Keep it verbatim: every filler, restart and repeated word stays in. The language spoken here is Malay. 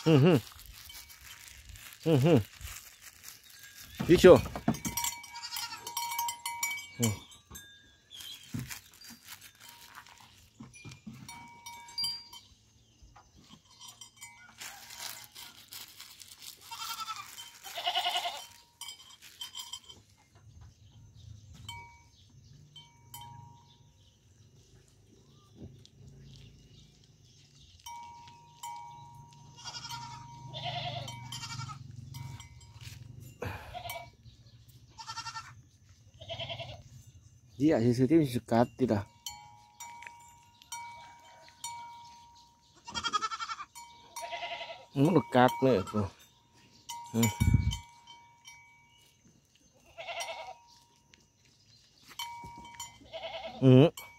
Ừ hừ. Ừ hừ. Đi chưa? Ừ. Dia sih sih sekat tidak. Muốn được cát nữa. Ừ. Ừ.